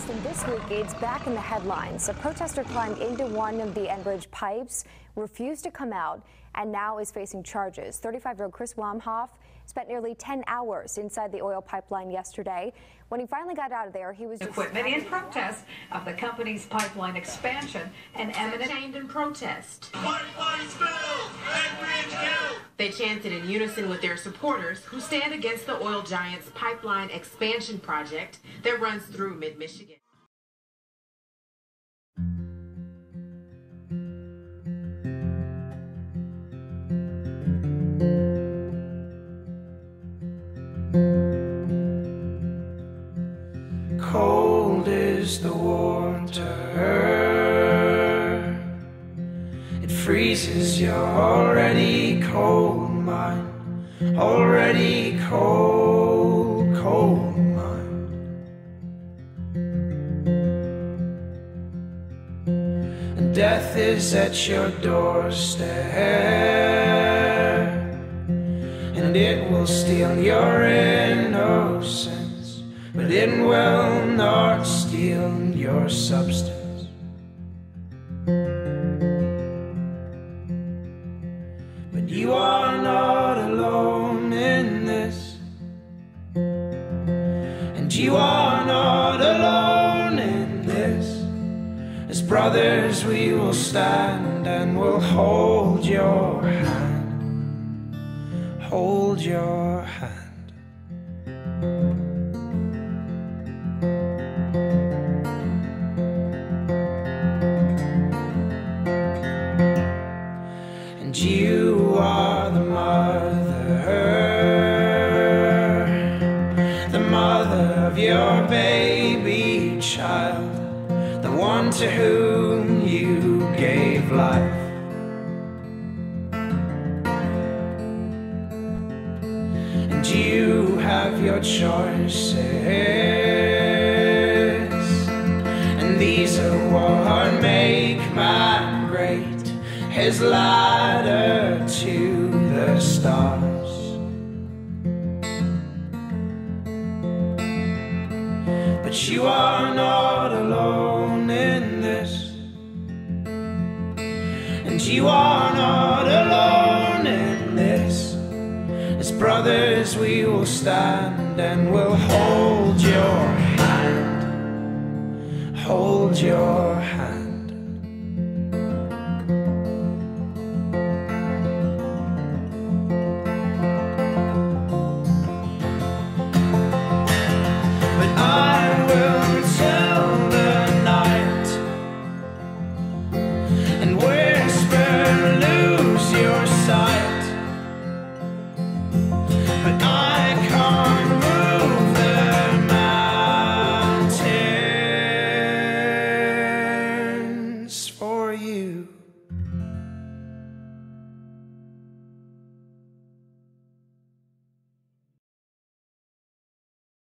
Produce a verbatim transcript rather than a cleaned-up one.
And this week, it's back in the headlines. A protester climbed into one of the Enbridge pipes, refused to come out, and now is facing charges. thirty-five-year-old Chris Wahmhoff spent nearly ten hours inside the oil pipeline yesterday. When he finally got out of there, he was equipment in protest of the company's pipeline expansion and eminent chained in protest. Pipeline spills! Enbridge hill! They chanted in unison with their supporters who stand against the oil giant's pipeline expansion project that runs through mid-Michigan. Cold is the water, it freezes your already cold mind, already cold, cold mind. And death is at your doorstep, and it will steal your innocence, but it will not steal your substance. But you are not alone in this, and you are not alone in this. As brothers we will stand and we'll hold your hand, hold your hand. And you are the mother, the mother of your baby child, the one to whom you gave life. And you have your choices, and these are what make man great, his ladder to the stars. But you are not alone in this, and you are not alone in this. As brothers we will stand and we'll hold